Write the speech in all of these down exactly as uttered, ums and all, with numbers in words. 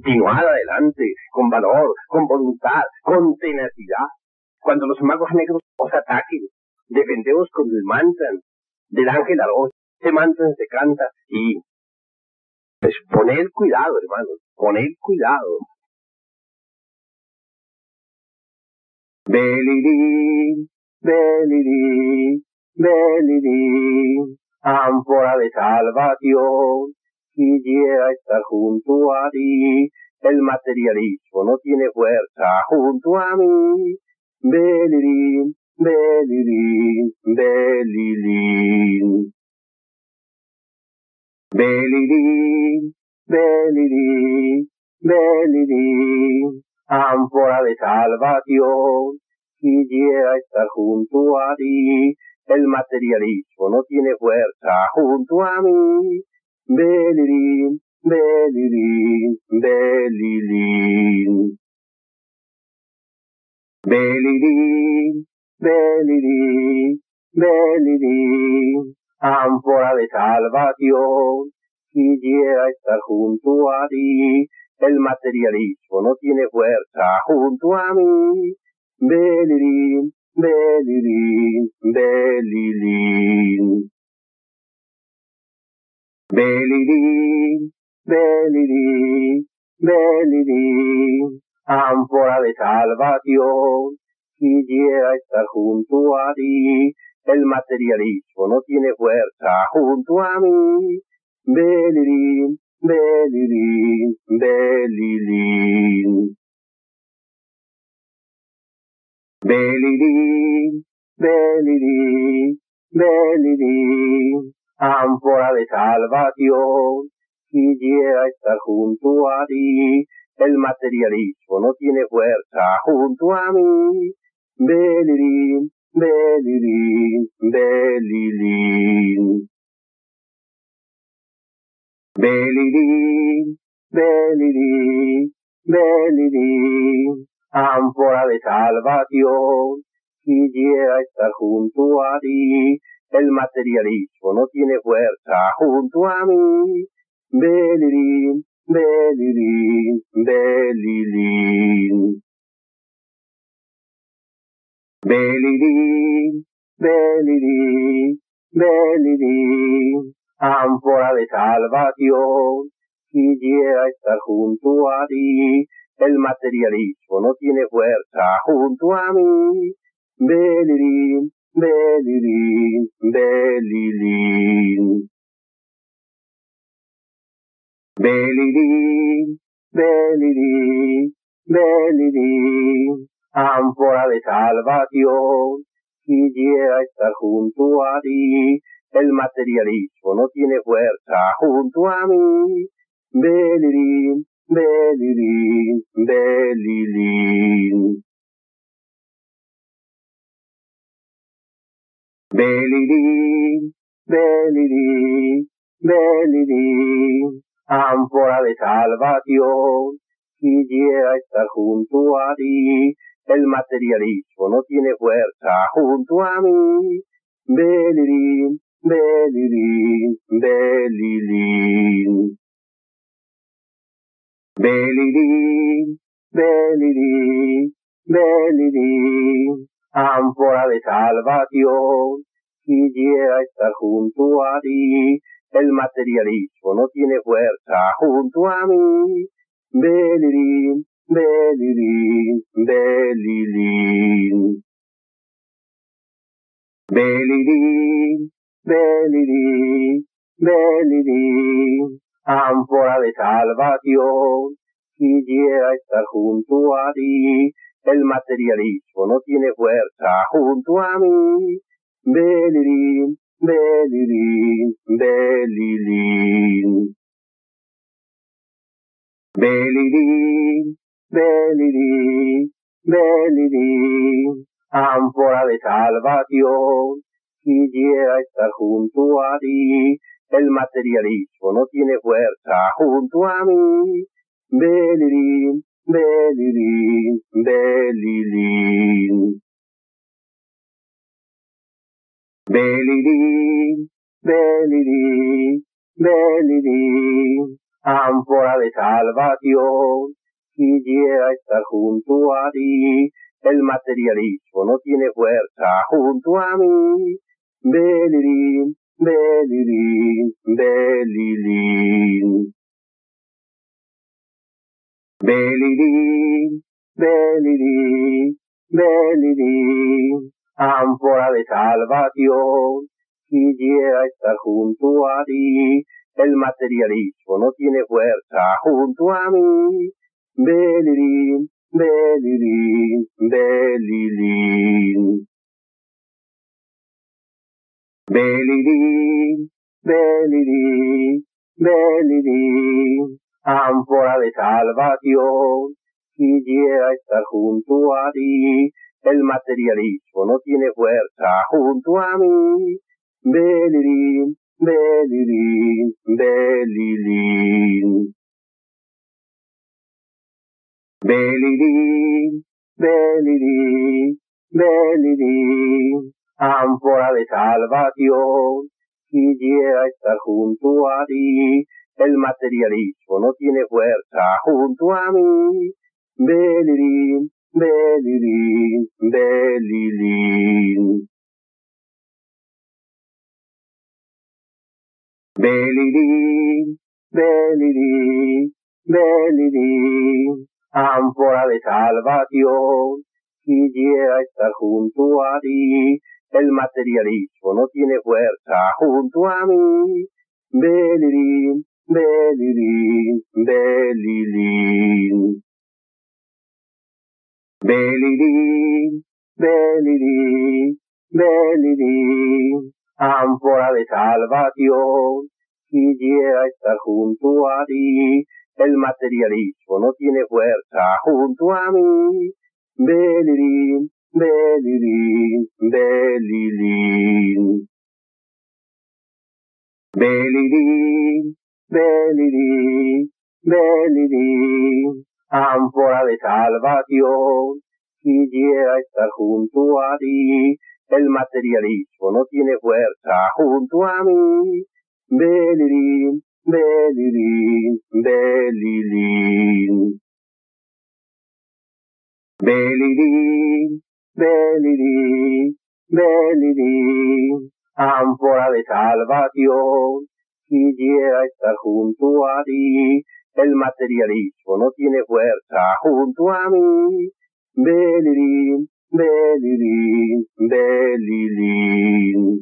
continuar adelante, con valor, con voluntad, con tenacidad. Cuando los magos negros os ataquen, defendeos con el mantra del ángel Aroz. Ese mantra se canta y pues poned cuidado, hermanos, poned cuidado. Belilin, Belilin, Belilin, ánfora de salvación, quisiera estar junto a ti. El materialismo no tiene fuerza junto a mí. Belilin, Belilin, Belilin. Belilin, Belilin, Belilin, ánfora de salvación, quisiera estar junto a ti. El materialismo no tiene fuerza junto a mí. Belilin, Belilin, Belilin. Belilin, Belilin, Belilin, ánfora de salvación, quisiera estar junto a ti. El materialismo no tiene fuerza junto a mí. Belilin, Belilin, Belilin. Belilin, Belilin, Belilin, ánfora de salvación, quisiera estar junto a ti. El materialismo no tiene fuerza junto a mí. Belilin, Belilin, Belilin. Belilin, Belilin, Belilin, ánfora de salvación, quisiera estar junto a ti. El materialismo no tiene fuerza junto a mí. Belilin, Belilin, Belilin. Belilin, Belilin, Belilin, ánfora de salvación, quisiera estar junto a ti. El materialismo no tiene fuerza junto a mí. Belilin, Belilin, Belilin. Belilin, Belilin, Belilin, ánfora de salvación, quisiera estar junto a ti. El materialismo no tiene fuerza junto a mí. Belilin, Belilin, Belilin. Belilin, Belilin, Belilin, ánfora de salvación, quisiera estar junto a ti. El materialismo no tiene fuerza junto a mí. Belilin, Belilin, Belilin. Belilin, Belilin, Belilin, ánfora de salvación, quisiera estar junto a ti. El materialismo no tiene fuerza junto a mí. Belilin, Belilin, Belilin. Belilin, Belilin, Belilin, ánfora de salvación, quisiera estar junto a ti. El materialismo no tiene fuerza junto a mí. Belilin, Belilin, Belilin. Belilin, Belilin, Belilin, ánfora de salvación, quisiera estar junto a ti. El materialismo no tiene fuerza junto a mí. Belilin, Belilin, Belilin. Belilin, Belilin, Belilin, ánfora de salvación, quisiera estar junto a ti. El materialismo no tiene fuerza junto a mí. Belilin, Belilin, Belilin. Belilin, Belilin, Belilin, ánfora de salvación, quisiera estar junto a ti. El materialismo no tiene fuerza junto a mí. Belilin, Belilin, Belilin. Belilin, Belilin, Belilin, ánfora de salvación, quisiera estar junto a ti. El materialismo no tiene fuerza junto a mí. Belilin, Belilin, Belilin. Belilin, Belilin, Belilin, ánfora de salvación, quisiera estar junto a ti. El materialismo no tiene fuerza junto a mí. Belilin, Belilin, Belilin. Belilin, Belilin, Belilin, ánfora de salvación, quisiera estar junto a ti. El materialismo no tiene fuerza junto a mí. Belilin, Belilin, Belilin. Belilin, Belilin, Belilin, ánfora de salvación, quisiera estar junto a ti. El materialismo no tiene fuerza junto a mí. Belilin, Belilin, Belilin. Belilin, Belilin, Belilin, ánfora de salvación, quisiera estar junto a ti. El materialismo no tiene fuerza junto a mí. Belilin, Belilin, Belilin. Belilin, Belilin, Belilin, ánfora de salvación, quisiera estar junto a ti. El materialismo no tiene fuerza junto a mí. Belilin, Belilin, Belilin. Belilin, Belilin, Belilin, ánfora de salvación, quisiera estar junto a ti. El materialismo no tiene fuerza junto a mí. Belilin, Belilin, Belilin.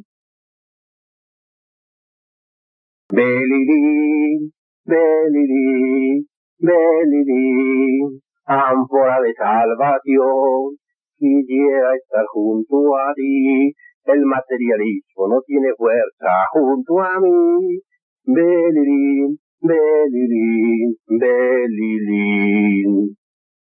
Belilin, Belilin, Belilin, ánfora de salvación, quisiera estar junto a ti. El materialismo no tiene fuerza junto a mí. Belilin, Belilin, Belilin.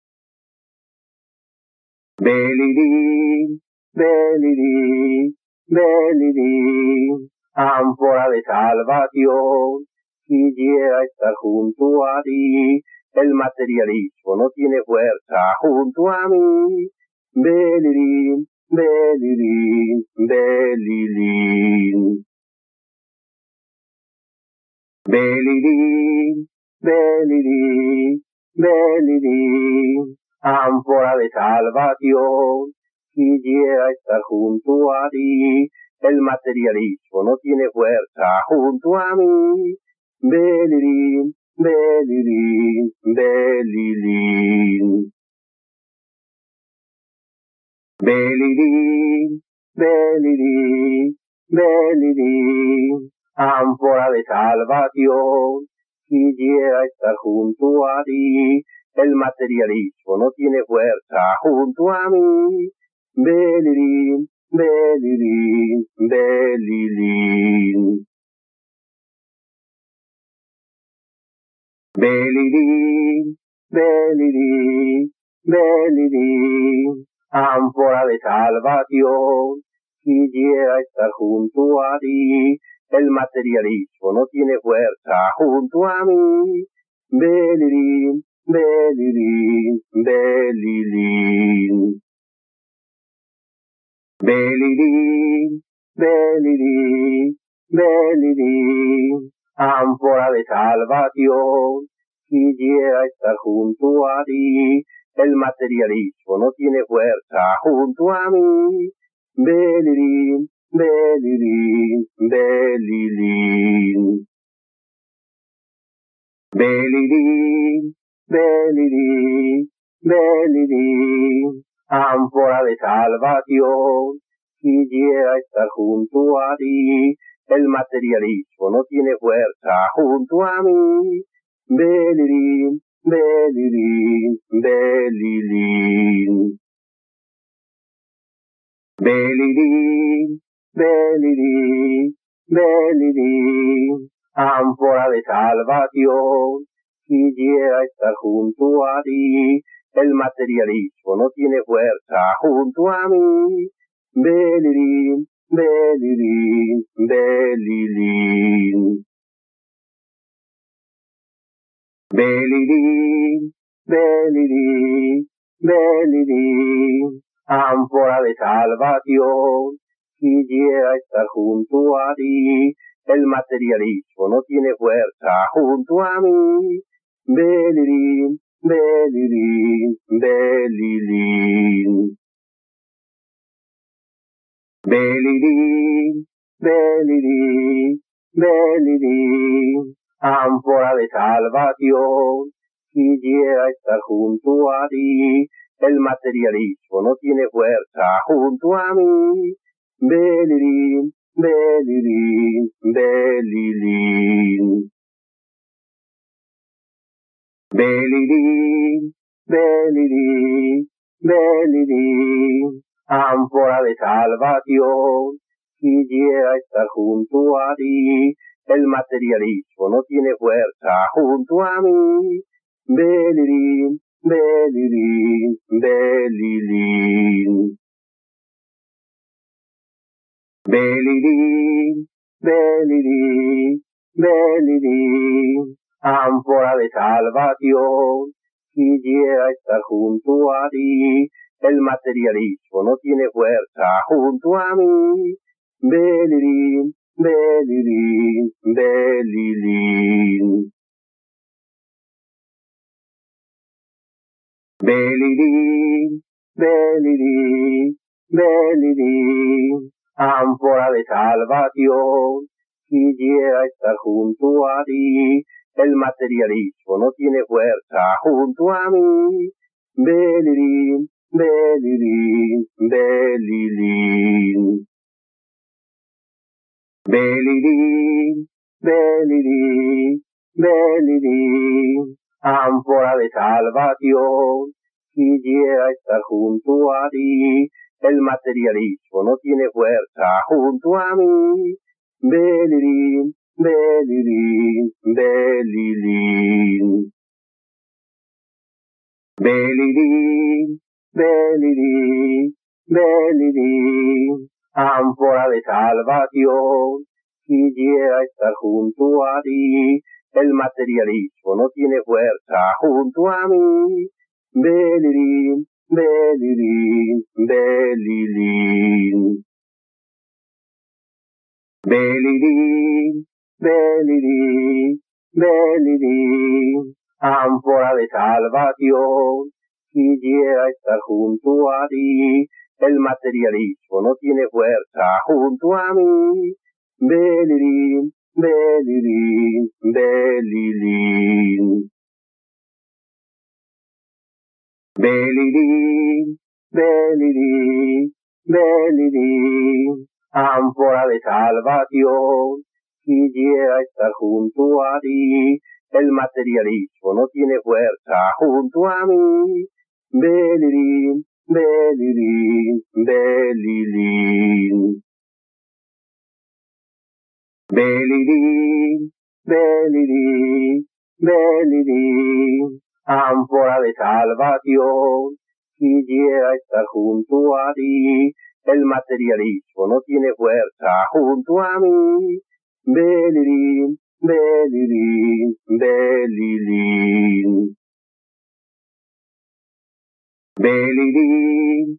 Belilin, Belilin, Belilin, ánfora de salvación, quisiera estar junto a ti. El materialismo no tiene fuerza junto a mí. Belilin, Belilin, Belilin. Belilin, Belilin, Belilin, ánfora de salvación, quisiera estar junto a ti. El materialismo no tiene fuerza junto a mí. Belilin, Belilin, Belilin. Belilin, Belilin, Belilin, ánfora de salvación, quisiera estar junto a ti. El materialismo no tiene fuerza junto a mí. Belilin, Belilin, Belilin. Belilin, Belilin, Belilin, ánfora de salvación, quisiera estar junto a ti. El materialismo no tiene fuerza junto a mí. Belilin, Belilin, Belilin. Belilin, Belilin, Belilin, ánfora de salvación, quisiera estar junto a ti. El materialismo no tiene fuerza junto a mí. Belilin, Belilin, Belilin. Belilin, Belilin, Belilin, ánfora de salvación, quisiera estar junto a ti. El materialismo no tiene fuerza junto a mí. Belilin, Belilin, Belilin. Belilin, Belilin, Belilin, ánfora de salvación, quisiera estar junto a ti. El materialismo no tiene fuerza junto a mí. Belilin, Belilin, Belilin. Belilin, Belilin, Belilin, ánfora de salvación, quisiera estar junto a ti. El materialismo no tiene fuerza junto a mí. Belilin, Belilin, Belilin. Belilin, Belilin, Belilin, ánfora de salvación, quisiera estar junto a ti. El materialismo no tiene fuerza junto a mí. Belilin, Belilin, Belilin. Belilin, Belilin, Belilin, ánfora de salvación, quisiera estar junto a ti. El materialismo no tiene fuerza junto a mí. Belilin, Belilin, Belilin. Belilin, Belilin, Belilin, ánfora de salvación, quisiera estar junto a ti. El materialismo no tiene fuerza junto a mí. Belilin, Belilin, Belilin. Belilin, Belilin, Belilin, ánfora de salvación, quisiera estar junto a ti. El materialismo no tiene fuerza junto a mí. Belilin, Belilin, Belilin. Belilin, Belilin, Belilin, ánfora de salvación, quisiera estar junto a ti. El materialismo no tiene fuerza junto a mí. Belilin, Belilin, Belilin. Belilin, Belilin, Belilin, ánfora de salvación, quisiera estar junto a ti. El materialismo no tiene fuerza junto a mí. Belilin, Belilin, Belilin. Belilin, Belilin, Belilin, ánfora de salvación, quisiera estar junto a ti. El materialismo no tiene fuerza junto a mí. Belilin, Belilin, Belilin. Belilin, Belilin, Belilin, ánfora de salvación, quisiera estar junto a ti. El materialismo no tiene fuerza junto a mí. Belilin, Belilin, Belilin. Belilin, Belilin, Belilin, ánfora de salvación, quisiera estar junto a ti. El materialismo no tiene fuerza junto a mí. Belilin, Belilin, Belilin. Belilin,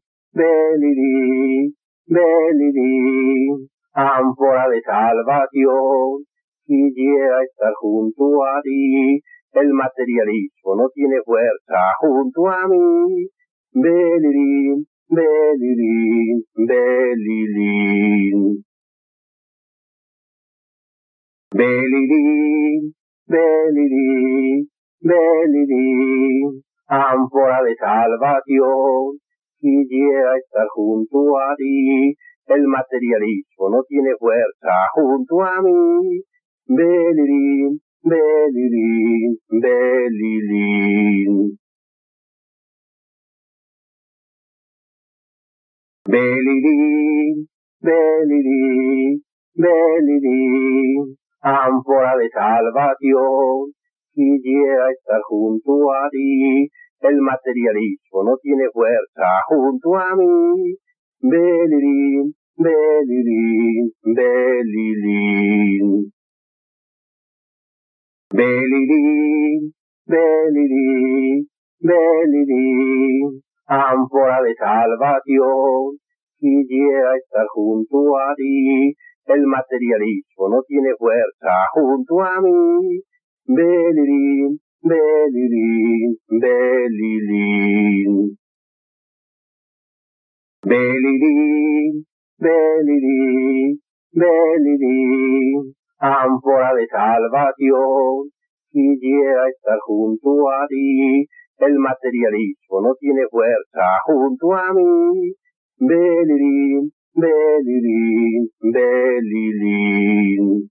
Belilin, Belilin, ánfora de salvación, quisiera estar junto a ti. El materialismo no tiene fuerza junto a mí. Belilin, Belilin, Belilin. Belilin, Belilin, Belilin. Ánfora de salvación, quisiera estar junto a ti. El materialismo no tiene fuerza junto a mí. Belilin, Belilin, Belilin. Belilin, Belilin, Belilin. Ánfora de salvación, quisiera estar junto a ti. El materialismo no tiene fuerza junto a mí. Belilin, Belilin, Belilin. Belilin, Belilin, Belilin. Ánfora de salvación, quisiera estar junto a ti. El materialismo no tiene fuerza junto a mí. Belilin, Belilin, Belilin. Belilin, Belilin, Belilin. Ánfora de salvación, quisiera estar junto a ti. El materialismo no tiene fuerza junto a mí. Belilin, Belilin, Belilin.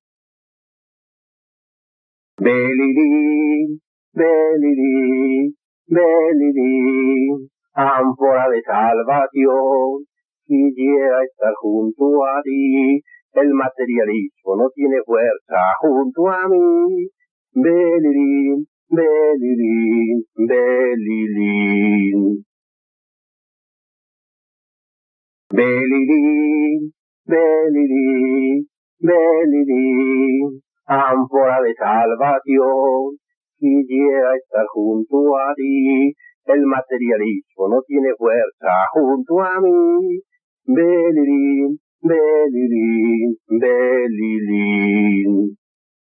Belilin, Belilin, Belilin. Ánfora de salvación, quisiera estar junto a ti. El materialismo no tiene fuerza junto a mí. Belilin, Belilin, Belilin. Belilin, Belilin, Belilin. Ánfora de salvación, quisiera estar junto a ti. El materialismo no tiene fuerza junto a mí. Belilin, Belilin, Belilin.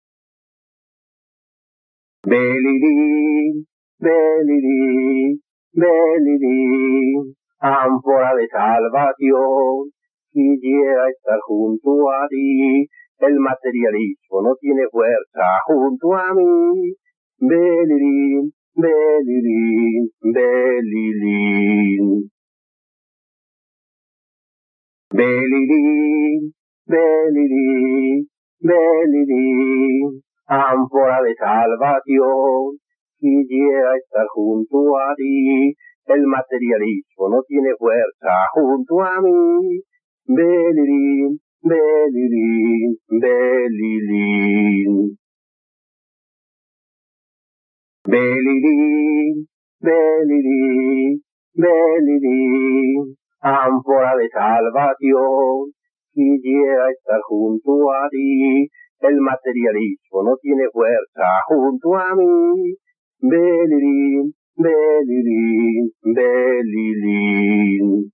Belilin, Belilin, Belilin. Ánfora de salvación, quisiera estar junto a ti. El materialismo no tiene fuerza junto a mí. Belilin, Belilin, Belilin. Belilin, Belilin, Belilin. Ánfora de salvación, quisiera estar junto a ti. El materialismo no tiene fuerza junto a mí. Belilin, Belilin, Belilin. Belilin, Belilin, Belilin. Ánfora de salvación, quisiera estar junto a ti. El materialismo no tiene fuerza junto a mí. Belilin, Belilin, Belilin.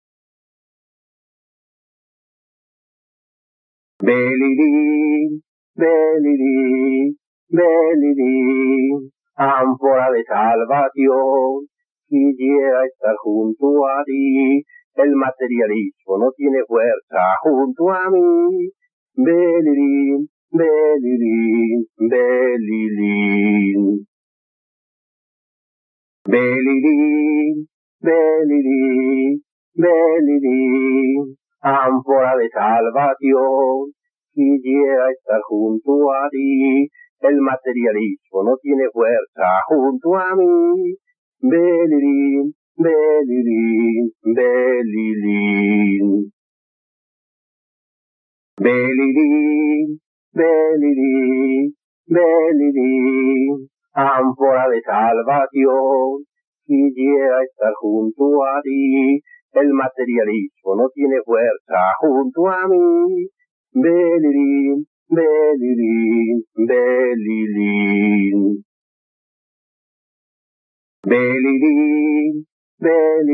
Belilin, Belilin, Belilin. Ánfora de salvación, quisiera estar junto a ti. El materialismo no tiene fuerza junto a mí. Belilin, Belilin, Belilin. Belilin, Belilin, Belilin. Ánfora de salvación, quisiera estar junto a ti. El materialismo no tiene fuerza junto a mí. Belilin, Belilin, Belilin. Belilin, Belilin, Belilin. Ánfora de salvación, quisiera estar junto a ti. El materialismo no tiene fuerza junto a mí. Belilin, Belilin, Belilin. Belilin,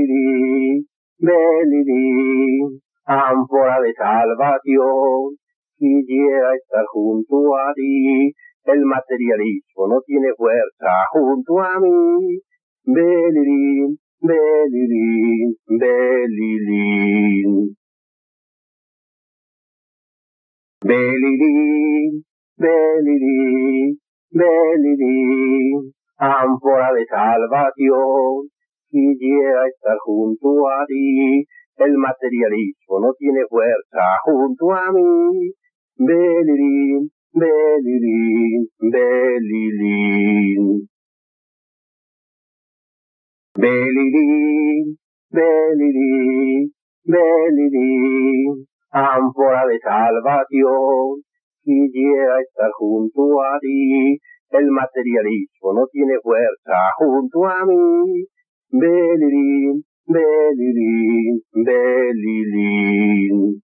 Belilin, Belilin. Ánfora de salvación, quisiera estar junto a ti. El materialismo no tiene fuerza junto a mí. Belilin, Belilin, Belilin. Belilin, Belilin, Belilin. Ánfora de salvación, quisiera estar junto a ti. El materialismo no tiene fuerza junto a mí. Belilin, Belilin, Belilin. Belilin, Belilin, Belilin. Ánfora de salvación, quisiera estar junto a ti. El materialismo no tiene fuerza junto a mí. Belilin, Belilin, Belilin.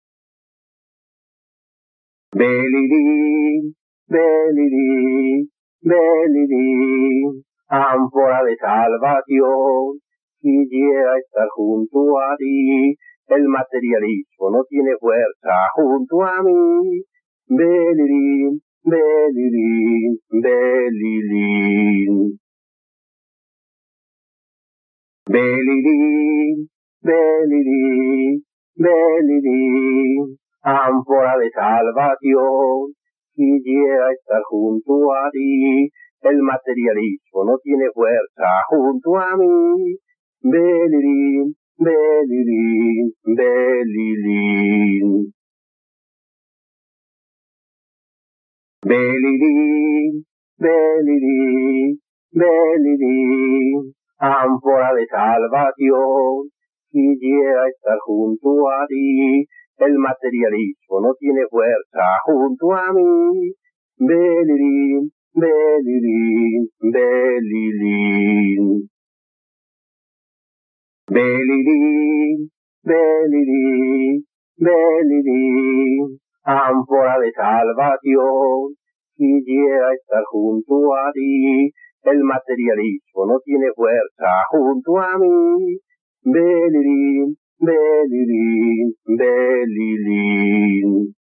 Belilin, Belilin, Belilin. Ánfora de salvación, quisiera estar junto a ti. El materialismo no tiene fuerza junto a mí. Belilin, Belilin, Belilin. Belilin, Belilin, Belilin. Ánfora de salvación, quisiera estar junto a ti. El materialismo no tiene fuerza junto a mí. Belilin, Belilin, Belilin. Belilin, Belilin, Belilin. Ánfora de salvación, quisiera estar junto a ti. El materialismo no tiene fuerza junto a mí. Belilin, Belilin, Belilin. Belilin, Belilin, Belilin. Ánfora de salvación, quisiera estar junto a ti. El materialismo no tiene fuerza junto a mí. Belilin, Belilin, Belilin.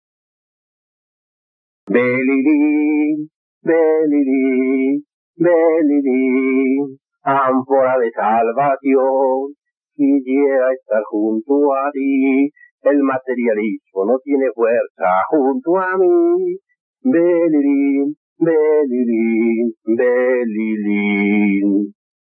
Belilin, Belilin, Belilin. Ánfora de salvación, quisiera estar junto a ti. El materialismo no tiene fuerza junto a mí. Belilin, Belilin, Belilin.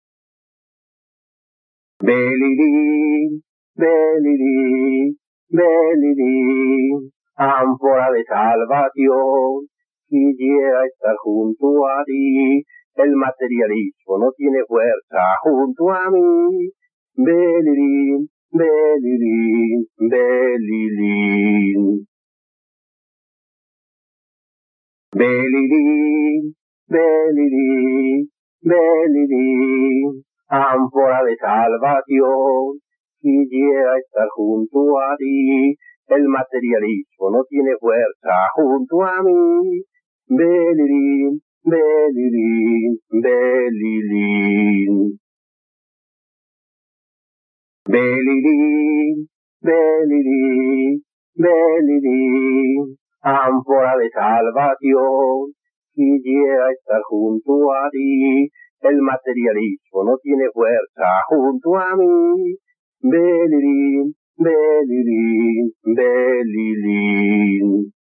Belilin, Belilin, Belilin. Ánfora de salvación, quisiera estar junto a ti. El materialismo no tiene fuerza junto a mí. Belilin, Belilin, Belilin. Belilin, Belilin, Belilin. Ánfora de salvación, quisiera estar junto a ti. El materialismo no tiene fuerza junto a mí. Belilin, Belilin, Belilin. Belilin, Belilin, Belilin. Ánfora de salvación, quisiera estar junto a ti. El materialismo no tiene fuerza junto a mí. Belilin, Belilin, Belilin.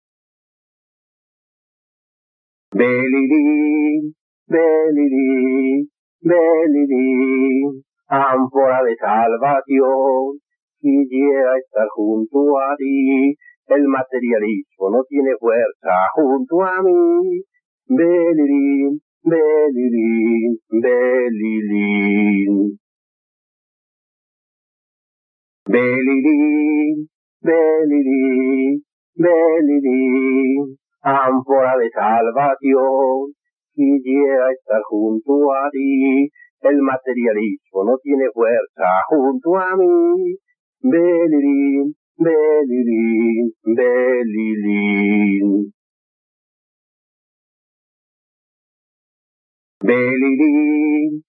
Belilin, Belilin, Belilin. Ánfora de salvación, quisiera estar junto a ti. El materialismo no tiene fuerza junto a mí. Belilin, Belilin, Belilin. Belilin, Belilin, Belilin. Ánfora de salvación, quisiera estar junto a ti. El materialismo no tiene fuerza junto a mí. Belilin, Belilin, Belilin. Belilin,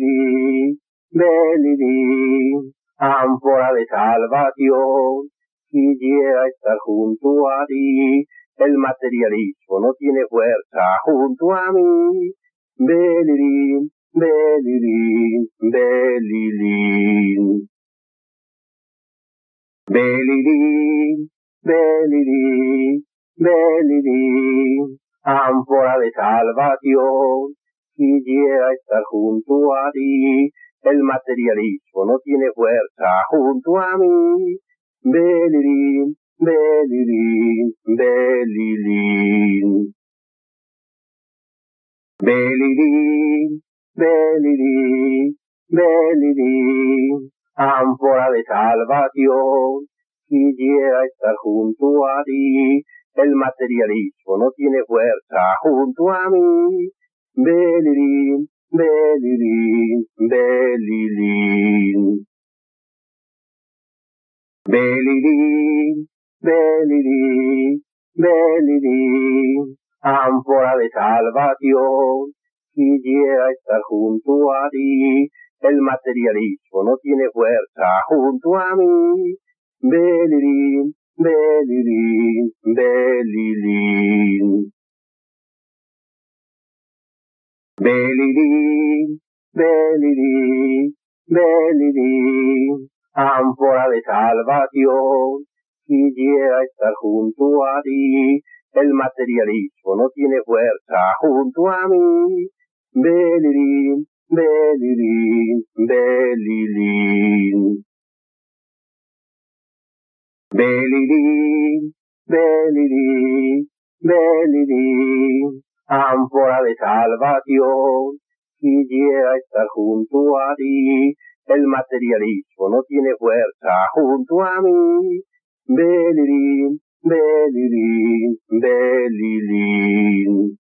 Belilin, Belilin. Ánfora de salvación, quisiera estar junto a ti. El materialismo no tiene fuerza junto a mí. Belilin, Belilin, Belilin. Belilin, Belilin, Belilin. Ánfora de salvación, quisiera estar junto a ti. El materialismo no tiene fuerza junto a mí. Belilin, Belilin, Belilin. Belilin, Belilin, Belilin. Ánfora de salvación, quisiera estar junto a ti. El materialismo no tiene fuerza junto a mí. Belilin, Belilin, Belilin. Belilin, Belilin, Belilin. Ánfora de salvación, quisiera estar junto a ti. El materialismo no tiene fuerza junto a mí. Belilin, Belilin, Belilin. Belilin, Belilin, Belilin. Ánfora de salvación, quisiera estar junto a ti. El materialismo no tiene fuerza junto a mí. Belilin, Belilin, Belilin. Belilin, Belilin, Belilin. Ánfora de salvación, quisiera estar junto a ti. El materialismo no tiene fuerza junto a mí. Belilin, Belilin, Belilin.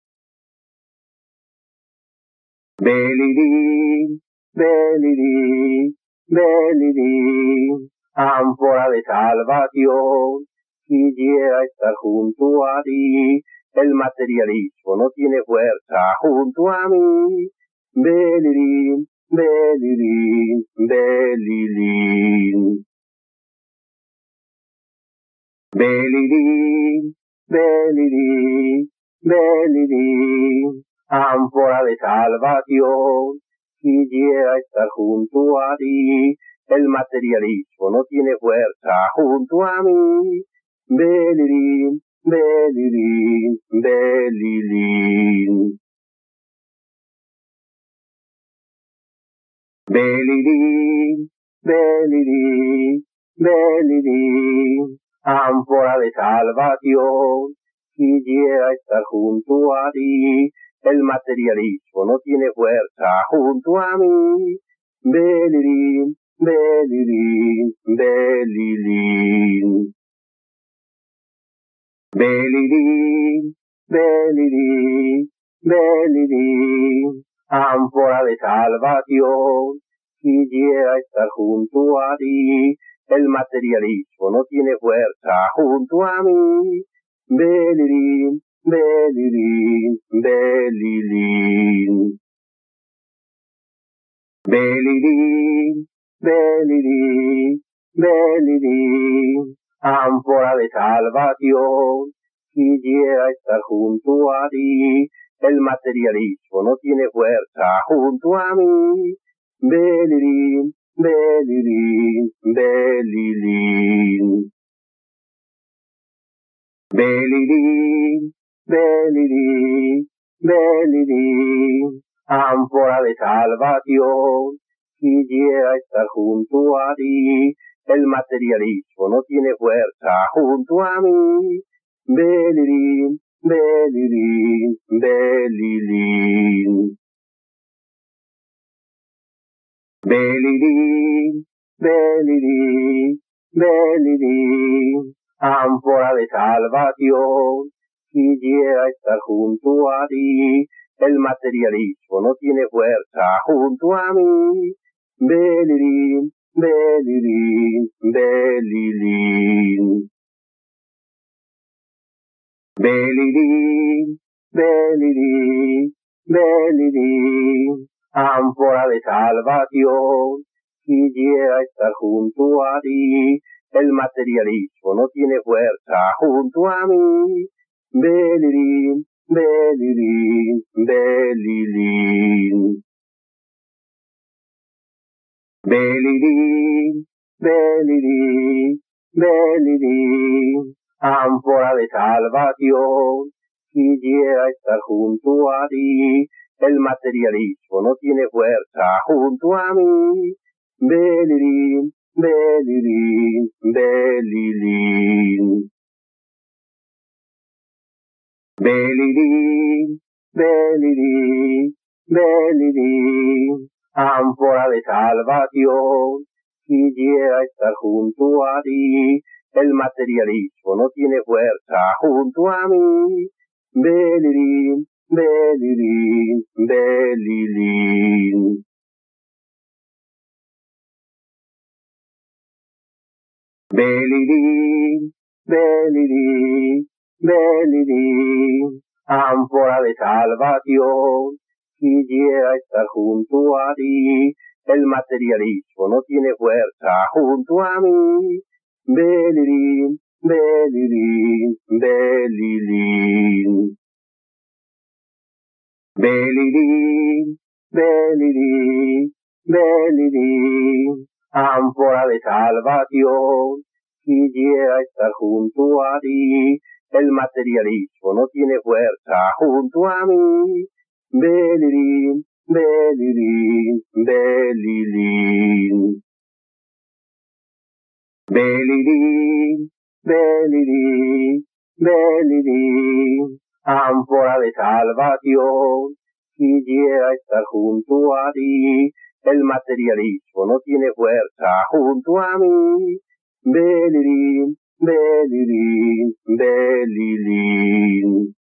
Belilin, Belilin, Belilin. Ánfora de salvación, quisiera estar junto a ti. El materialismo no tiene fuerza junto a mí. Belilin, Belilin, Belilin. Belilin, Belilin, Belilin. Ánfora de salvación, quisiera estar junto a ti. El materialismo no tiene fuerza junto a mí. Belilin, Belilin, Belilin. Belilin, Belilin, Belilin. Ánfora de salvación, quisiera estar junto a ti. El materialismo no tiene fuerza junto a mí. Belilin, Belilin, Belilin. Belilin, Belilin, Belilin. Ánfora de salvación, quisiera estar junto a ti. El materialismo no tiene fuerza junto a mí. Belilin, Belilin, Belilin. Belilin, Belilin, Belilin. Ánfora de salvación, quisiera estar junto a ti. El materialismo no tiene fuerza junto a mí. Belilin, Belilin, Belilin. Belilin, Belilin, Belilin. Ánfora de salvación, quisiera estar junto a ti. El materialismo no tiene fuerza junto a mí. Belilin, Belilin, Belilin. Belilin, Belilin, Belilin. Ánfora de salvación, quisiera estar junto a ti. El materialismo no tiene fuerza junto a mí. Belilin, Belilin, Belilin. Belilin, Belilin, Belilin. Ánfora de salvación, quisiera estar junto a ti. El materialismo no tiene fuerza junto a mí. Belilin, Belilin, Belilin. Belilin, Belilin, Belilin. Ánfora de salvación, quisiera estar junto a ti. El materialismo no tiene fuerza junto a mí. Belilin, Belilin, Belilin. Belilin, Belilin, Belilin. Ánfora de salvación, quisiera estar junto a ti. El materialismo no tiene fuerza junto a mí. Belilin, Belilin, Belilin. Belilin, Belilin, Belilin. Ánfora de salvación, quisiera estar junto a ti. El materialismo no tiene fuerza junto a mí. Belilin, Belilin, Belilin. Belilin, Belilin, Belilin. Ánfora de salvación, quisiera estar junto a ti. El materialismo no tiene fuerza junto a mí. Belilin, Belilin, Belilin. Belilin, Belilin, Belilin. Ánfora de salvación, quisiera estar junto a ti. El materialismo no tiene fuerza junto a mí. Belilin, Belilin, Belilin.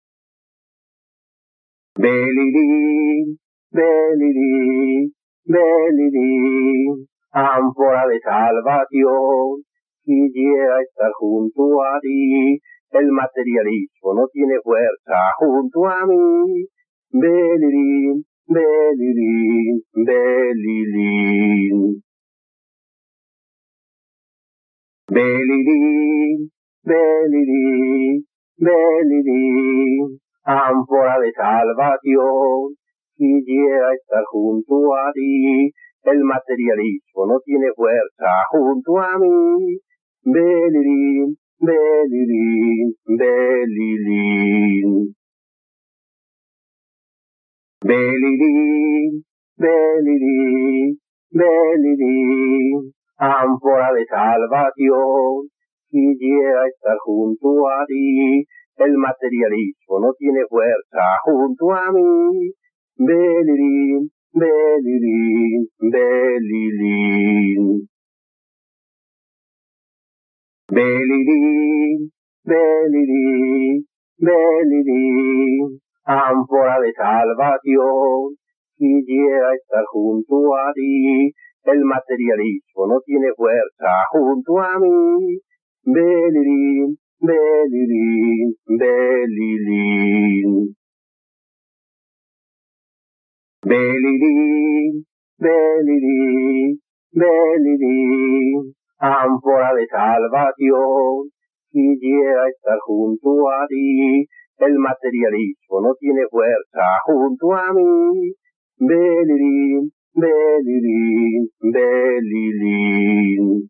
Belilin, Belilin, Belilin. Ánfora de salvación, quisiera estar junto a ti. El materialismo no tiene fuerza junto a mí. Belilin, Belilin, Belilin. Belilin, Belilin, Belilin. Ánfora de salvación, quisiera estar junto a ti. El materialismo no tiene fuerza junto a mí. Belilin, Belilin, Belilin. Belilin, Belilin, Belilin. Ánfora de salvación, quisiera estar junto a ti. El materialismo no tiene fuerza junto a mí. Belilin, Belilin, Belilin. Belilin, Belilin, Belilin. Ánfora de salvación, quisiera estar junto a ti. El materialismo no tiene fuerza junto a mí. Belilin, Belilin, Belilin. Belilin, Belilin, Belilin. Ánfora de salvación, quisiera estar junto a ti. El materialismo no tiene fuerza junto a mí. Belilin, Belilin, Belilin.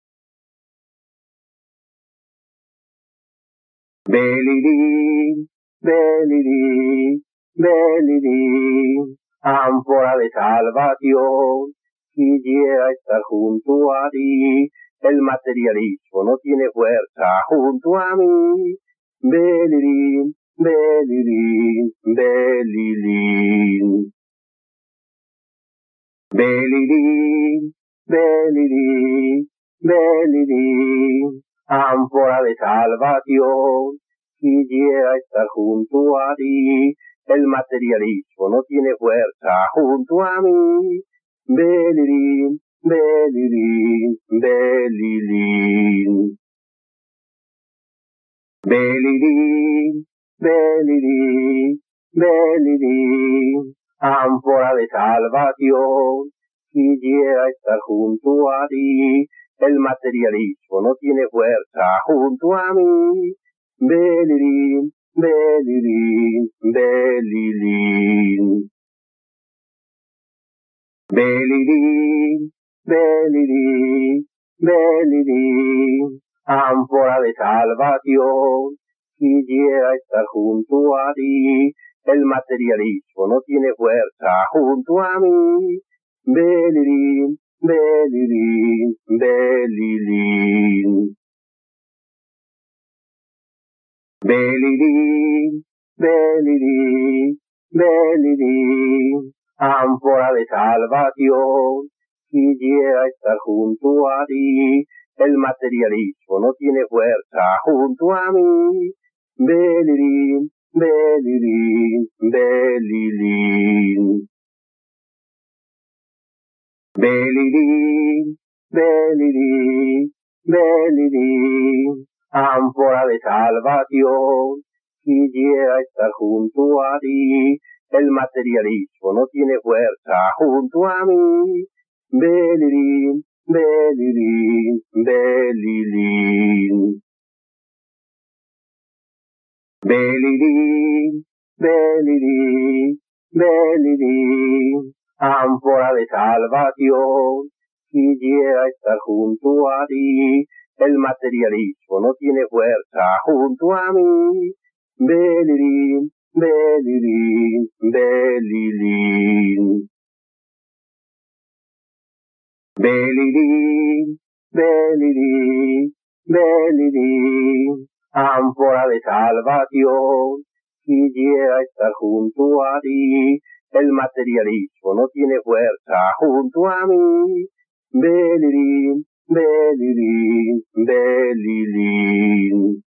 Belilin, Belilin, Belilin. Ánfora de salvación, quisiera estar junto a ti. El materialismo no tiene fuerza junto a mí. Belilin, Belilin, Belilin. Belilin, Belilin, Belilin. Ánfora de salvación, quisiera estar junto a ti. El materialismo no tiene fuerza junto a mí. Belilin, Belilin, Belilin. Belilin, Belilin, Belilin. Ánfora de salvación, quisiera estar junto a ti. el materialismo no tiene fuerza junto a mí. Belilin, Belilin, Belilin. Belilin, Belilin, Belilin. Ánfora de salvación, quisiera estar junto a ti. El materialismo no tiene fuerza junto a mí. Belilin, Belilin, Belilin. Belilin, Belilin, Belilin. Ánfora de salvación, quisiera estar junto a ti. El materialismo no tiene fuerza junto a mí. Belilin, Belilin, Belilin. Belilin, Belilin, Belilin. Ánfora de salvación, quisiera estar junto a ti. El materialismo no tiene fuerza junto a mí. Belilin, Belilin, Belilin. Belilin, Belilin, Belilin. Ánfora de salvación, quisiera estar junto a ti. El materialismo no tiene fuerza junto a mí. Belilin, Belilin, Belilin. Belilin, Belilin, Belilin. Ánfora de salvación, quisiera estar junto a ti. El materialismo no tiene fuerza junto a mí. Belilin, Belilin, Belilin.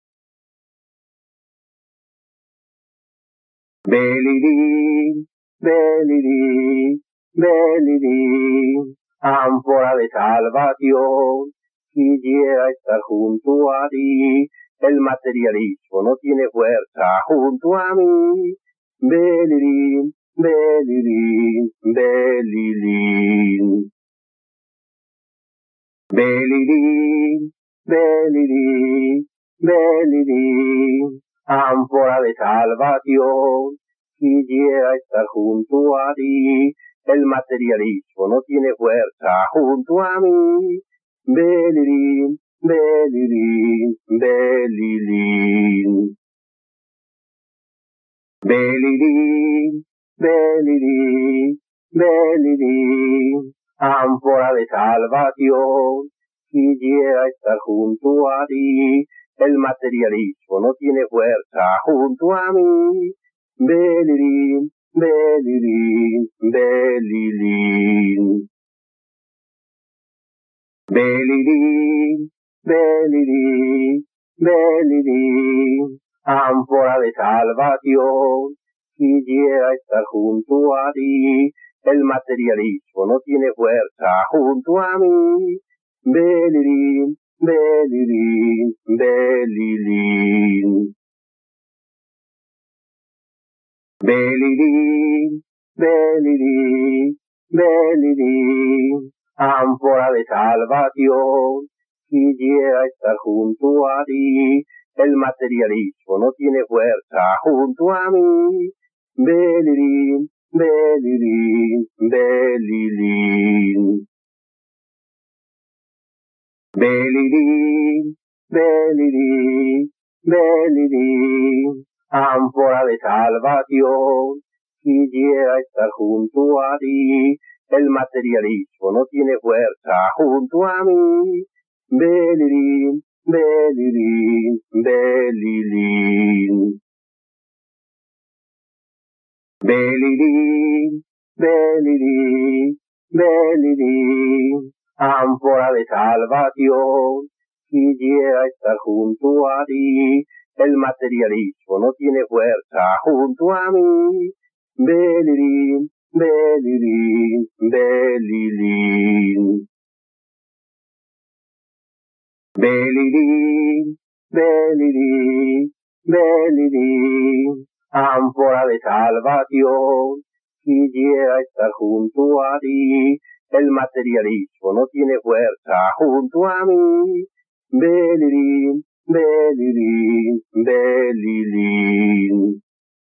Belilin, Belilin, Belilin. Ánfora de salvación, quisiera estar junto a ti. El materialismo no tiene fuerza junto a mí. Belilin, Belilin, Belilin. Belilin, Belilin, Belilin. Ánfora de salvación, quisiera estar junto a ti. El materialismo no tiene fuerza junto a mí. Belilin, Belilin, Belilin. Belilin, Belilin, Belilin. Ánfora de salvación, quisiera estar junto a ti. El materialismo no tiene fuerza junto a mí. Belilin, Belilin, Belilin. Belilin, Belilin, Belilin. Ánfora de salvación, quisiera estar junto a ti. El materialismo no tiene fuerza junto a mí. Belilin, Belilin, Belilin. Belilin, Belilin, Belilin. Ánfora de salvación, quisiera estar junto a ti. El materialismo no tiene fuerza junto a mí. Belilin, Belilin, Belilin. Belilin, Belilin, Belilin. Ánfora de salvación, quisiera estar junto a ti. El materialismo no tiene fuerza junto a mí. Belilin, Belilin, Belilin. Belilin, Belilin, Belilin. Ánfora de salvación, quisiera estar junto a ti. El materialismo no tiene fuerza junto a mí. Belilin, Belilin, Belilin. Belilin, Belilin, Belilin. Ánfora de salvación, quisiera estar junto a ti. el materialismo no tiene fuerza junto a mí. Belilin, Belilin, Belilin.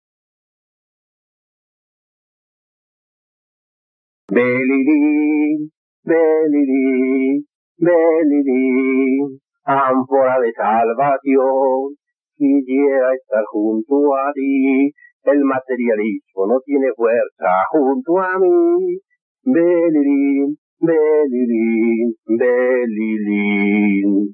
Belilin, Belilin, Belilin, ánfora de salvación, quisiera estar junto a ti. El materialismo no tiene fuerza junto a mí. Belilin, Belilin, Belilin.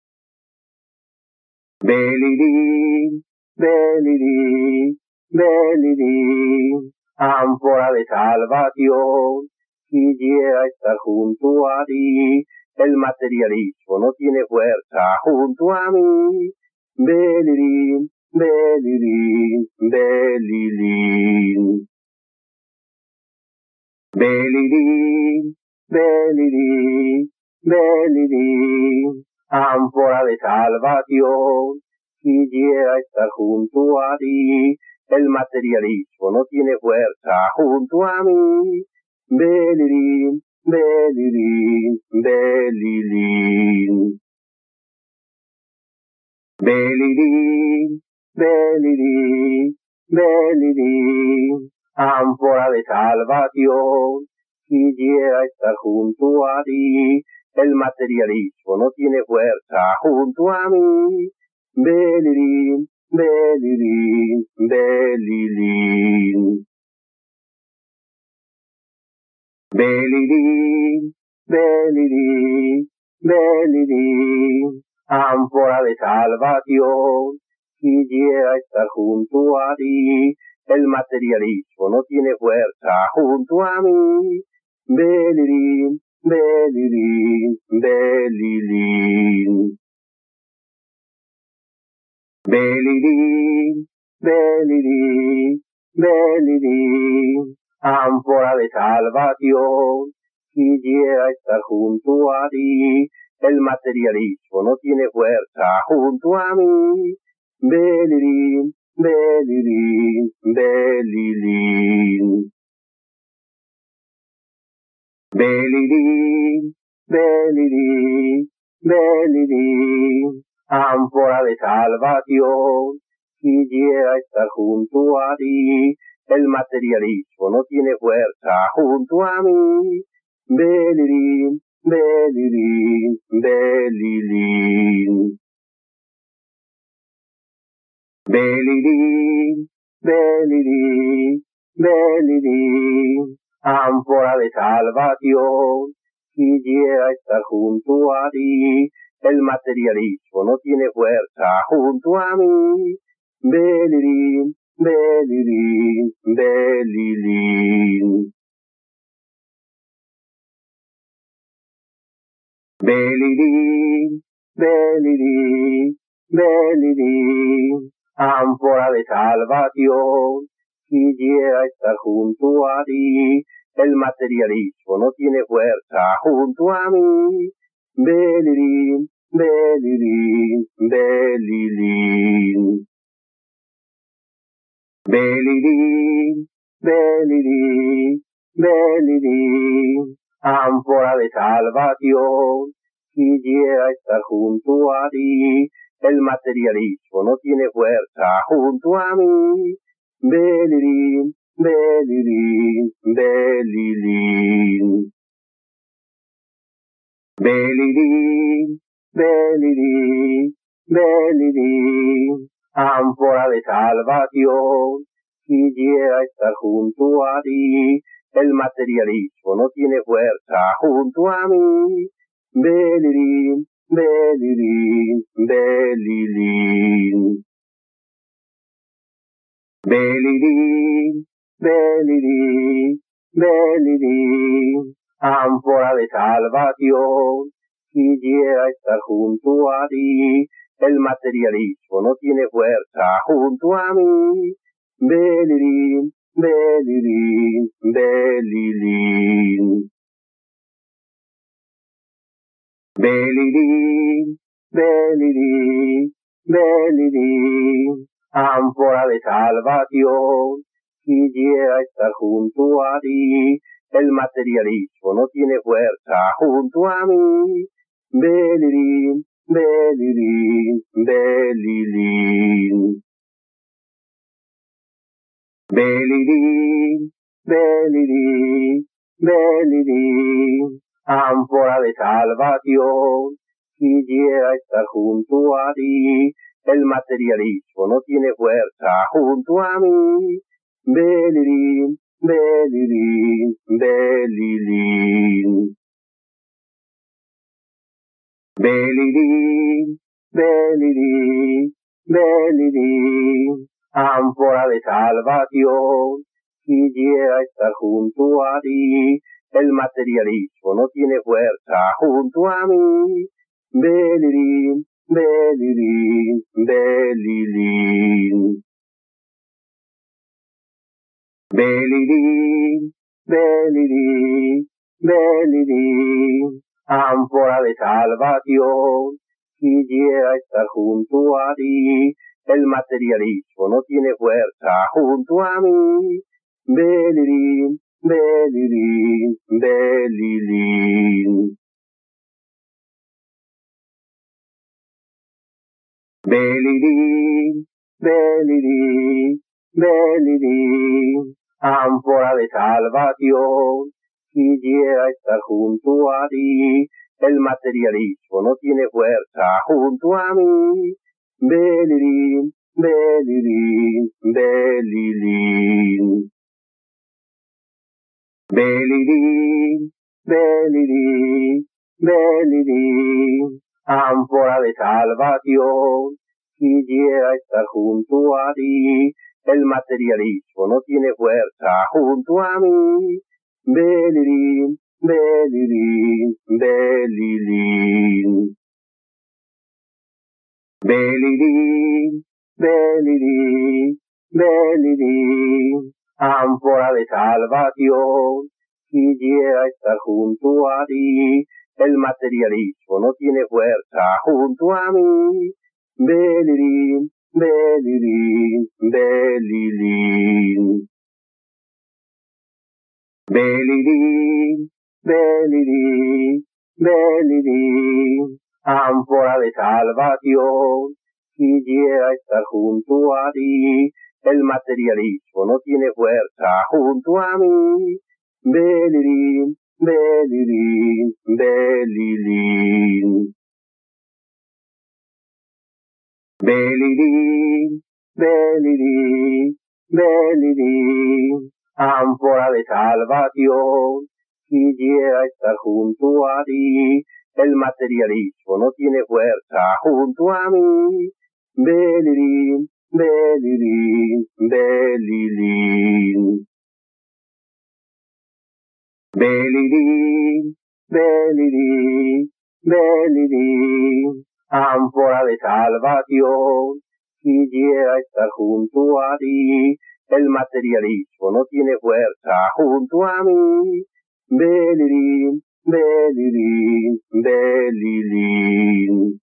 Belilin, Belilin, Belilin, ánfora de salvación, quisiera estar junto a ti. El materialismo no tiene fuerza junto a mí. Belilin, Belilin, Belilin. Belilin, Belilin, Belilin, ánfora de salvación, quisiera estar junto a ti. El materialismo no tiene fuerza junto a mí. Belilin, Belilin, Belilin. Belilin, Belilin, Belilin, ánfora de salvación, quisiera estar junto a ti. El materialismo no tiene fuerza junto a mí. Belilin, Belilin, Belilin. Belilin, Belilin, Belilin, ánfora de salvación, quisiera estar junto a ti. El materialismo no tiene fuerza junto a mí. Belilin, Belilin, Belilin. Belilin, Belilin, Belilin, ánfora de salvación, quisiera estar junto a ti. El materialismo no tiene fuerza junto a mí. Belilin, Belilin, Belilin. Belilin, Belilin, Belilin, ánfora de salvación, quisiera estar junto a ti. El materialismo no tiene fuerza junto a mí. Belilin, Belilin, Belilin. Belilin, Belilin, Belilin, ánfora de salvación, quisiera estar junto a ti. El materialismo no tiene fuerza junto a mí. Belilin, Belilin, Belilin. Belilin, Belilin, Belilin, ánfora de salvación, quisiera estar junto a ti. El materialismo no tiene fuerza junto a mí. Belilin, Belilin, Belilin. Belilin, Belilin, Belilin, ánfora de salvación, quisiera estar junto a ti. El materialismo no tiene fuerza junto a mí. Belilin, Belilin, Belilin. Belilin, Belilin, Belilin, ánfora de salvación, quisiera estar junto a ti. El materialismo no tiene fuerza junto a mí. Belilin, Belilin, Belilin. Belilin, Belilin, Belilin, ánfora de salvación, quisiera estar junto a ti. El materialismo no tiene fuerza junto a mí. Belilin, Belilin, Belilin. Belilin, Belilin, Belilin, ánfora de salvación, quisiera estar junto a ti. el materialismo no tiene fuerza junto a mí. Belilin, Belilin, Belilin. Belilin, Belilin, Belilin, ánfora de salvación, quisiera estar junto a ti. El materialismo no tiene fuerza junto a mí. Belilin, Belilin, Belilin. Belilin, Belilin, Belilin, ánfora de salvación, quisiera estar junto a ti. El materialismo no tiene fuerza junto a mí. Belilin, Belilin, Belilin. Belilin, Belilin, Belilin, ánfora de salvación, quisiera estar junto a ti. El materialismo no tiene fuerza junto a mí. Belilin, Belilin, Belilin. Belilin, Belilin, Belilin, ánfora de salvación, quisiera estar junto a ti. El materialismo no tiene fuerza junto a mí. Belilin, Belilin, Belilin. Belilin, Belilin, Belilin, ánfora de salvación, quisiera estar junto a ti. El materialismo no tiene fuerza junto a mí. Belilin, Belilin, Belilin. Belilin, Belilin, Belilin, ánfora de salvación, quisiera estar junto a ti. El materialismo no tiene fuerza junto a mí. Belilin, Belilin, Belilin. Belilin, Belilin, Belilin, ánfora de salvación, quisiera estar junto a ti. El materialismo no tiene fuerza junto a mí. Belilin, Belilin, Belilin. Belilin, Belilin, Belilin, ánfora de salvación, quisiera estar junto a ti. El materialismo no tiene fuerza junto a mí. Belilin, Belilin, Belilin. Belilin, Belilin, Belilin, ánfora de salvación, quisiera estar junto a ti. El materialismo no tiene fuerza junto a mí. Belilin, Belilin, Belilin.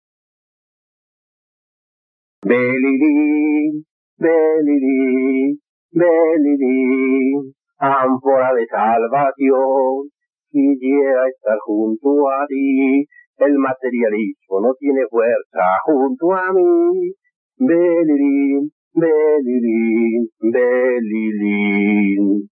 Belilin, Belilin, Belilin, ánfora de salvación, quisiera estar junto a ti. El materialismo no tiene fuerza junto a mí. Belilin, Belilin, Belilin.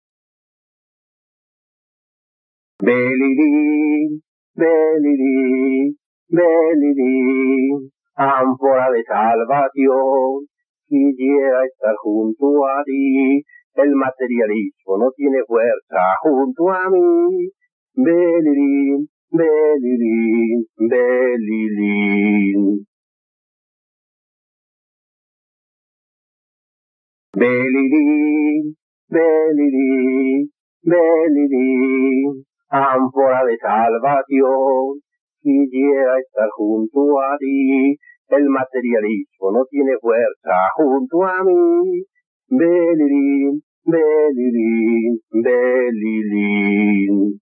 Belilin, Belilin, Belilin, ánfora de salvación, quisiera estar junto a ti. El materialismo no tiene fuerza junto a mí. Belilin, Belilin, Belilin. Belilin, Belilin, Belilin, ánfora de salvación, quisiera estar junto a ti. El materialismo no tiene fuerza junto a mí. Belilin, Belilin, Belilin.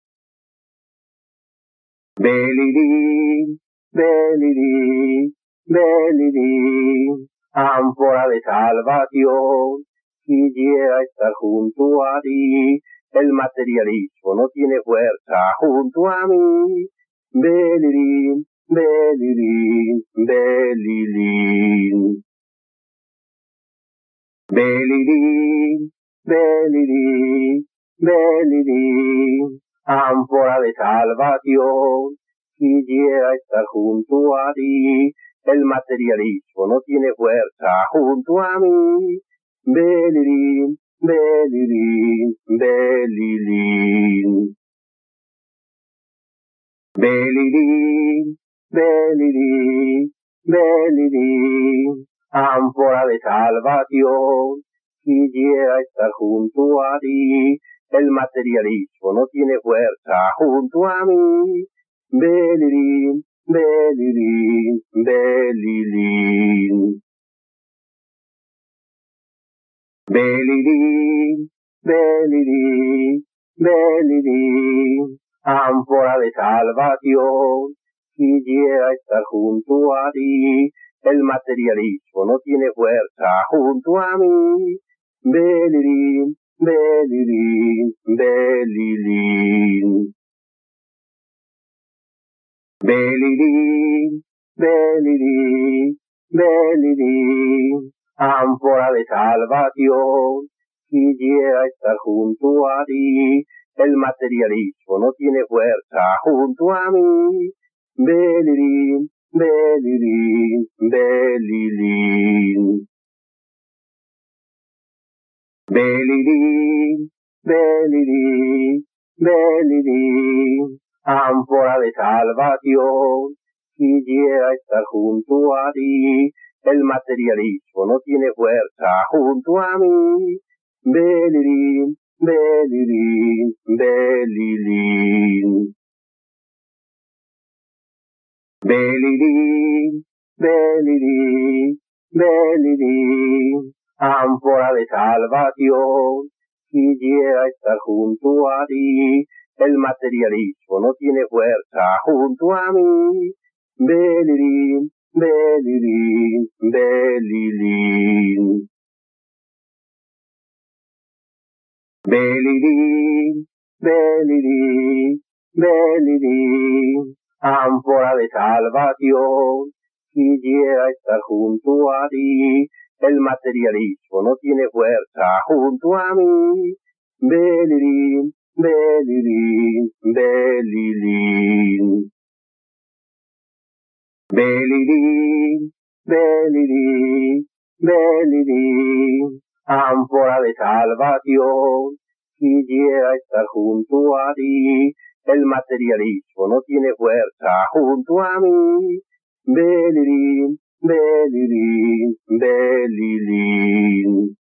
Belilin, Belilin, Belilin, ánfora de salvación, quisiera estar junto a ti. el materialismo no tiene fuerza junto a mí. Belilin, Belilin, Belilin. Belilin, Belilin, Belilin, ánfora de salvación, quisiera estar junto a ti. El materialismo no tiene fuerza junto a mí. Belilin, Belilin, Belilin. Belilin, Belilin, Belilin, ánfora de salvación, quisiera estar junto a ti. El materialismo no tiene fuerza junto a mí. Belilin, Belilin, Belilin. Belilin, Belilin, Belilin, ánfora de salvación, quisiera estar junto a ti. El materialismo no tiene fuerza junto a mí. Belilin, Belilin, Belilin. Belilin, Belilin, Belilin, ánfora de salvación, quisiera estar junto a ti. El materialismo no tiene fuerza junto a mí. Belilin, Belilin, Belilin. Belilin, Belilin, Belilin, ánfora de salvación, quisiera estar junto a ti. El materialismo no tiene fuerza junto a mí. Belilin, Belilin, Belilin. Belilin, Belilin, Belilin, ánfora de salvación, quisiera estar junto a ti. El materialismo no tiene fuerza junto a mí. Belilin, Belilin, Belilin. Belilin, Belilin, Belilin, ánfora de salvación, quisiera estar junto a ti. El materialismo no tiene fuerza junto a mí. Belilin, Belilin, Belilin. Belilin, Belilin, Belilin, ánfora de salvación, quisiera estar junto a ti. El materialismo no tiene fuerza junto a mí. Belilin, Belilin, Belilin.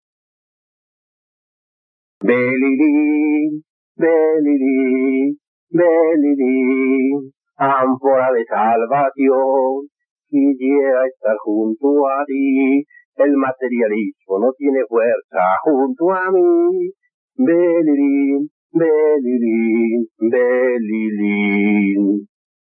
Belilin, Belilin, Belilin, ánfora de salvación, quisiera estar junto a ti. El materialismo no tiene fuerza junto a mí. Belilin, Belilin, Belilin.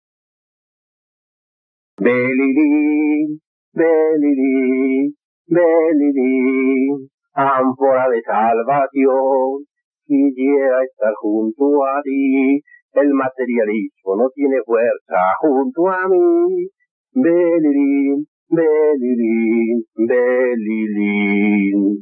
Belilin, Belilin, Belilin, ánfora de salvación, quisiera estar junto a ti. El materialismo no tiene fuerza junto a mí. Belilin, Belilin, Belilin.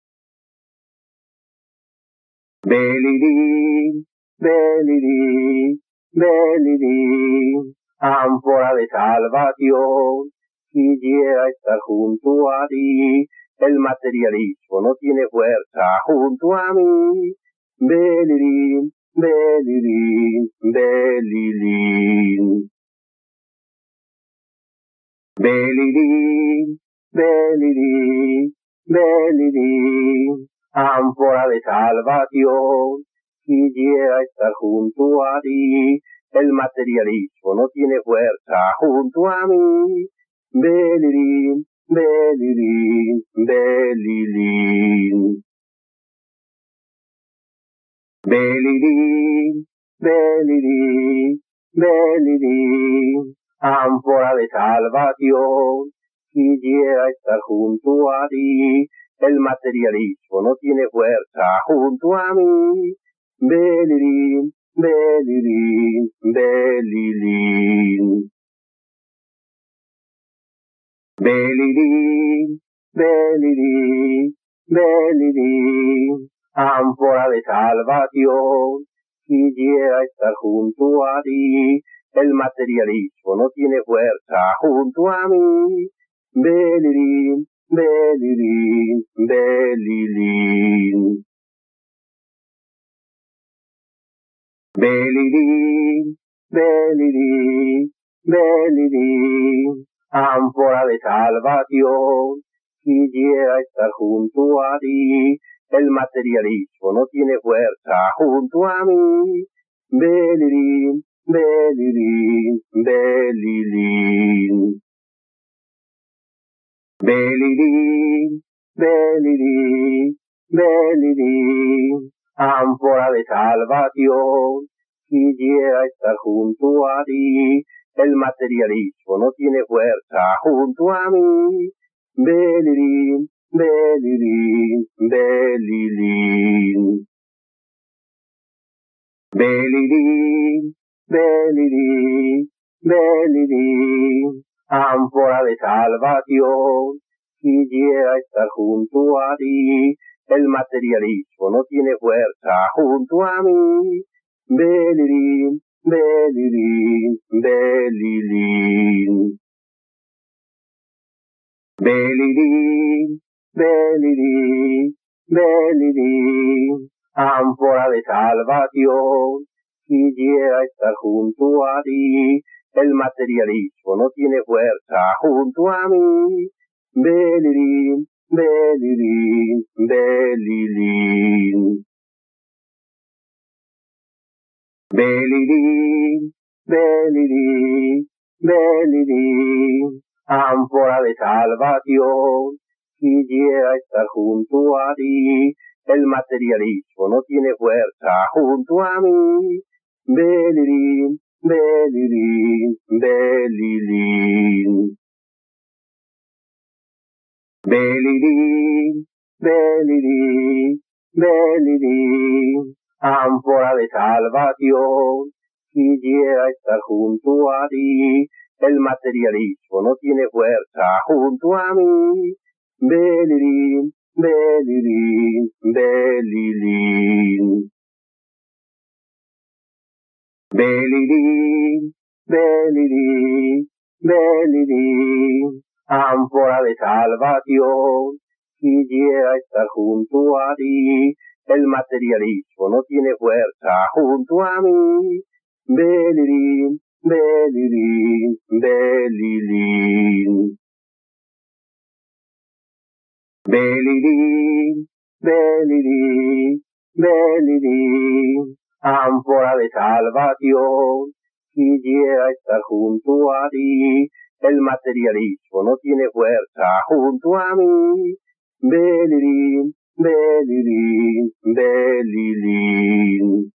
Belilin, Belilin, Belilin, ánfora de salvación, quisiera estar junto a ti. El materialismo no tiene fuerza junto a mí. Belilin, Belilin, Belilin. Belilin, Belilin, Belilin, ánfora de salvación, quisiera estar junto a ti. El materialismo no tiene fuerza junto a mí. Belilin, Belilin, Belilin. Belilin, Belilin, Belilin, ánfora de salvación, quisiera estar junto a ti. El materialismo no tiene fuerza junto a mí. Belilin, Belilin, Belilin. Belilin, Belilin, Belilin, ánfora de salvación, quisiera estar junto a ti. El materialismo no tiene fuerza junto a mí. Belilin, Belilin, Belilin. Belilin, Belilin, Belilin, ánfora de salvación, quisiera estar junto a ti. El materialismo no tiene fuerza junto a mí. Belilin, Belilin, Belilin. Belilin, Belilin, Belilin, ánfora de salvación, quisiera estar junto a ti. El materialismo no tiene fuerza junto a mí. Belilin, Belilin, Belilin. Belilin, Belilin, Belilin, ánfora de salvación, quisiera estar junto a ti. El materialismo no tiene fuerza junto a mí. Belilin, Belilin, Belilin. Belilin, Belilin, Belilin, ánfora de salvación, quisiera estar junto a ti. El materialismo no tiene fuerza junto a mí. Belilin, Belilin, Belilin. Belilin, Belilin, Belilin, ánfora de salvación, quisiera estar junto a ti. El materialismo no tiene fuerza junto a mí. Belilin, Belilin, Belilin. Belilin, Belilin, Belilin, ánfora de salvación, quisiera estar junto a ti. El materialismo no tiene fuerza junto a mí. Belilin, Belilin, Belilin. Belilin, Belilin, Belilin, ánfora de salvación, quisiera estar junto a ti. El materialismo no tiene fuerza junto a mí. Belilin, Belilin, Belilin. Belilin, Belilin, Belilin, ánfora de salvación, quisiera estar junto a ti. El materialismo no tiene fuerza junto a mí. Belilin, Belilin, Belilin.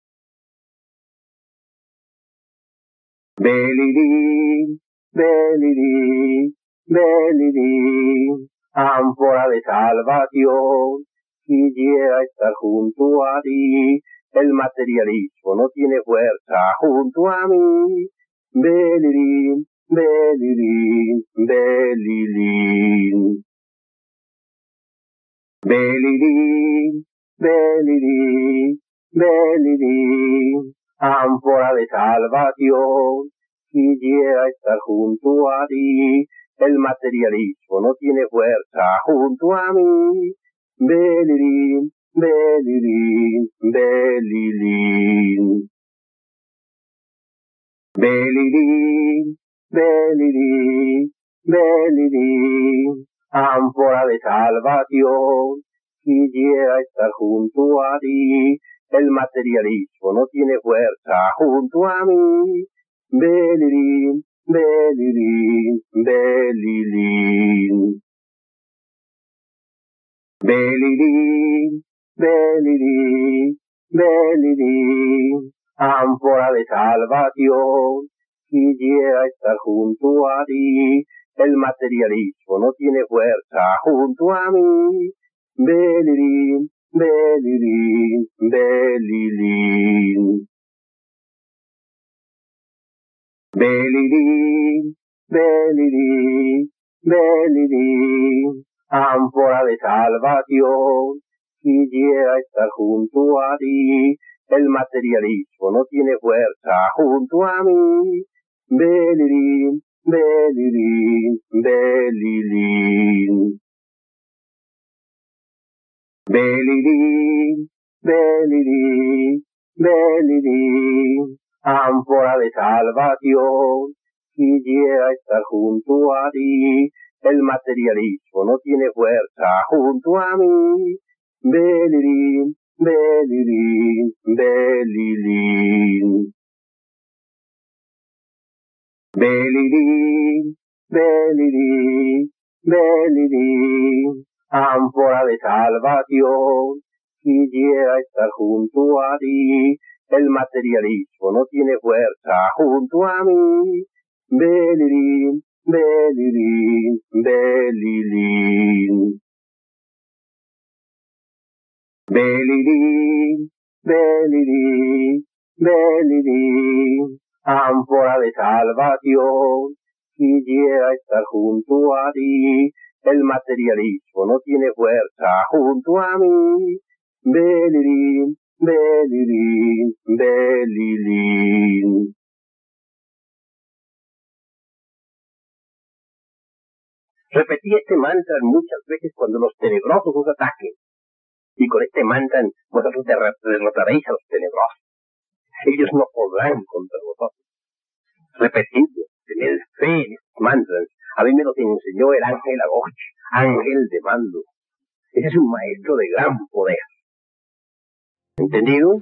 Belilin, Belilin, Belilin, ánfora de salvación, quisiera estar junto a ti. El materialismo no tiene fuerza junto a mí. Belilin, Belilin, Belilin. Belilin, Belilin, Belilin, ánfora de salvación, quisiera estar junto a ti. El materialismo no tiene fuerza junto a mí. Belilin, Belilin, Belilin. Belilin, Belilin, Belilin, ánfora de salvación, quisiera estar junto a ti. El materialismo no tiene fuerza junto a mí. Belilin, Belilin, Belilin. Belilin, Belilin, Belilin, ánfora de salvación, quisiera estar junto a ti. El materialismo no tiene fuerza junto a mí. Belilin, Belilin, Belilin. Belilin, Belilin, Belilin, ánfora de salvación, quisiera estar junto a ti. El materialismo no tiene fuerza junto a mí. Belilin, Belilin, Belilin. Belilin, Belilin, Belilin, ánfora de salvación, quisiera estar junto a ti. El materialismo no tiene fuerza junto a mí. Belilin, Belilin, Belilin. Belilin, Belilin, Belilin, ánfora de salvación, quisiera estar junto a ti. El materialismo no tiene fuerza junto a mí. Belilin, Belilin, Belilin. Belilin, Belilin, Belilin, ánfora de salvación, quisiera estar junto a ti. El materialismo no tiene fuerza junto a mí. Belilin, Belilin, Belilin. Repetí este mantra muchas veces cuando los tenebrosos os ataquen. Y con este mantra vosotros derrotaréis a los tenebrosos. Ellos no podrán contra vosotros. Repetidlo, tened fe en estos mantras. A mí me los enseñó el ángel Apoyo, ángel de mando. Ese es un maestro de gran poder. ¿Entendido?